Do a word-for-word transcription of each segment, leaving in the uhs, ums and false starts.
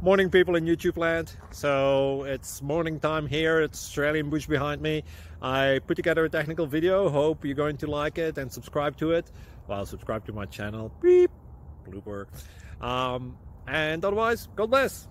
Morning, people in YouTube land. So it's morning time here. It's Australian bush behind me. I put together a technical video. Hope you're going to like it and subscribe to it. Well, subscribe to my channel. Beep. Blooper. Um, and otherwise, God bless.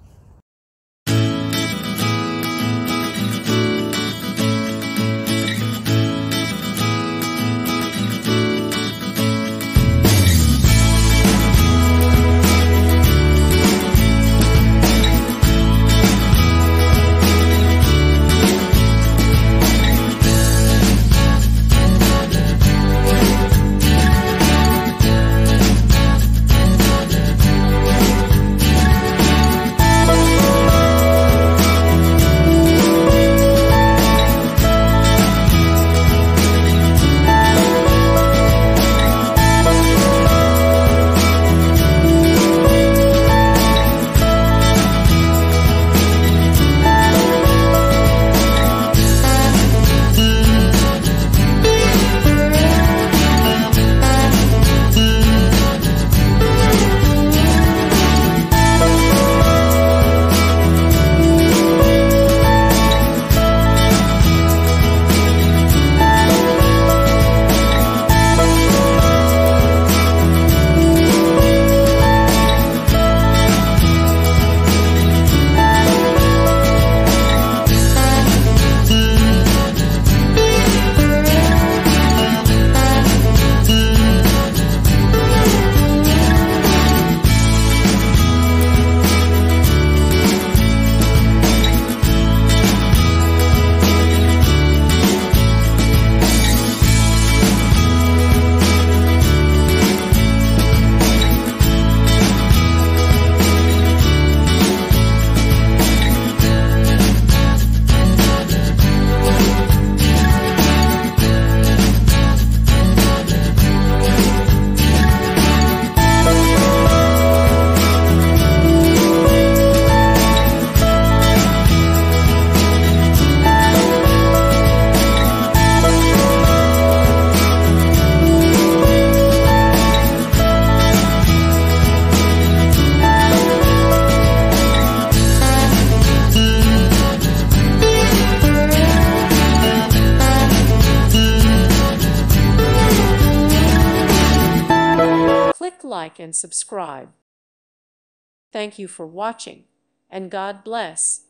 Like and subscribe. Thank you for watching, and God bless.